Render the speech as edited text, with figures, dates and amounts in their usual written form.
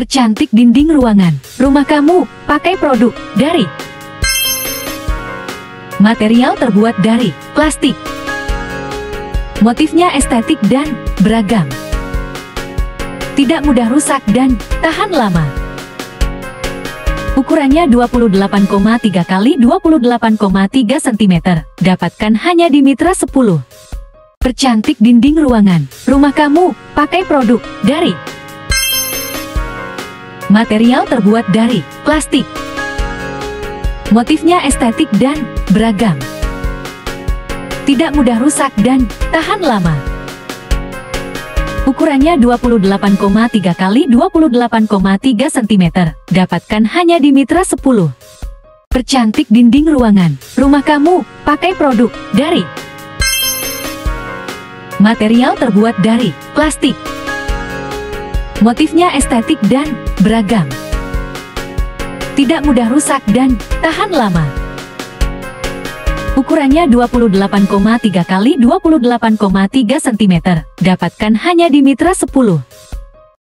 Percantik dinding ruangan rumah kamu pakai produk dari material terbuat dari plastik. Motifnya estetik dan beragam. Tidak mudah rusak dan tahan lama. Ukurannya 28,3 x 28,3 cm. Dapatkan hanya di Mitra 10. Percantik dinding ruangan rumah kamu pakai produk dari material terbuat dari plastik. Motifnya estetik dan beragam. Tidak mudah rusak dan tahan lama. Ukurannya 28,3 x 28,3 cm. Dapatkan hanya di Mitra 10. Percantik dinding ruangan rumah kamu pakai produk dari material terbuat dari plastik. Motifnya estetik dan beragam. Tidak mudah rusak dan tahan lama. Ukurannya 28,3 x 28,3 cm. Dapatkan hanya di Mitra 10.